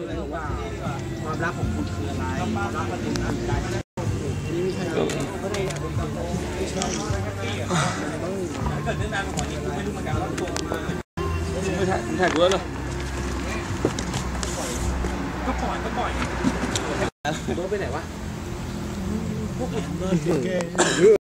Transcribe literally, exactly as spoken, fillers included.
คืออะไรว่าความรักของคุณคืออะไรความรักมันเป็นอะไรนี่ไม่ใช่ไม่ได้ไม่ใช่เกิดเรื่องราวของนี้กูไม่รู้เหมือนกันว่าตัวมาไม่ถ่ายไม่ถ่ายกูแล้วเหรอก็ปล่อยก็ปล่อยรถไปไหนวะพวกเด็ก